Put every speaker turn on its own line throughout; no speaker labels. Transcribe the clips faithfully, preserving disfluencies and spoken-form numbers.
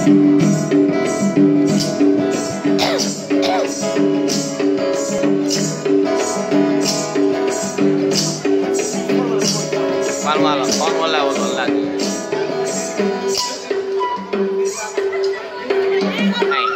Malu-malu, on wala wala lagi. Hey.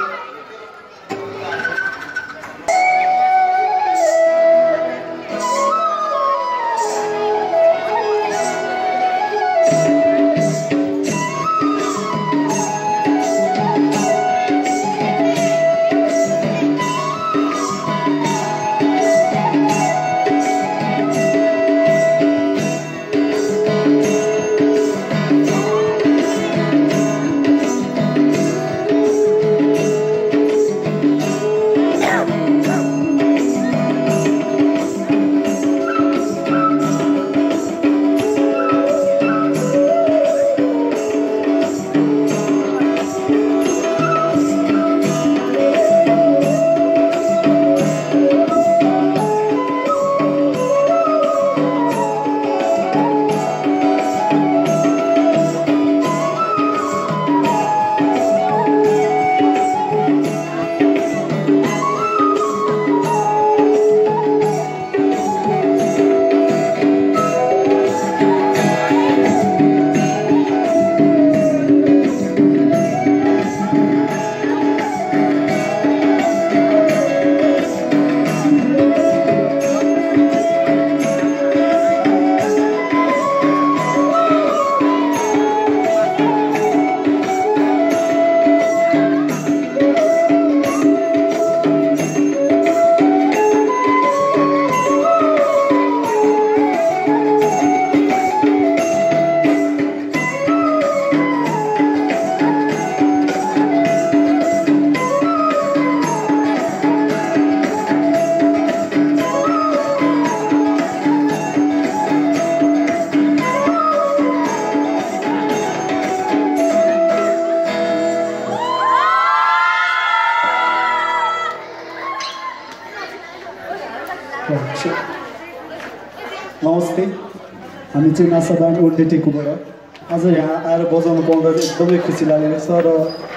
नमस्ते, हामी चाहिँ नासा ब्यान्ड ओल्डेटेकोबाट आज यहाँ आएर बजाउनु पाउँदा चाहिँ एकदमै खुसी लागेको छ र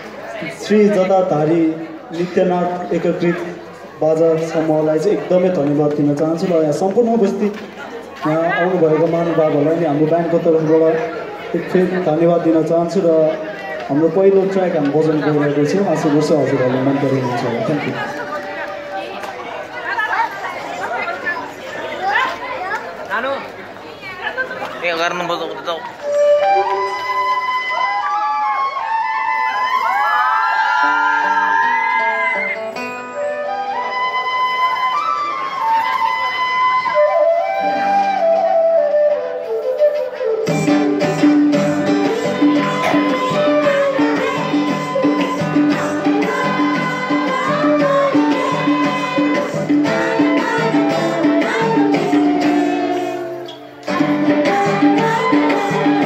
श्री जटाधारी नित्यनाथ एकीकृत बाजा समूहलाई चाहिँ एकदमै धन्यवाद दिन चाहन्छु र यहाँ सम्पूर्ण उपस्थित यहाँ आउनुभएको महानुभावहरूलाई नि हाम्रो ब्यान्डको तर्फबाट एक फेरि धन्यवाद दिन चाहन्छु र हाम्रो पहिलो ट्र्याक हामी बजाउनु गइरहेको छौँ। आशा गर्छु हजुरहरूले मन पराउनुहुन्छ होला। Thank you.
Yang karena betul-betul
Thank you.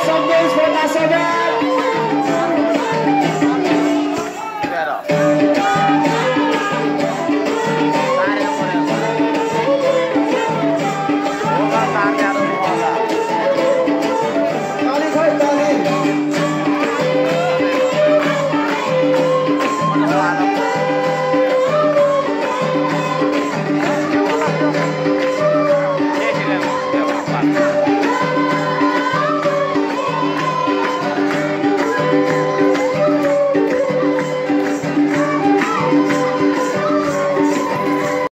some noise for Nasabah.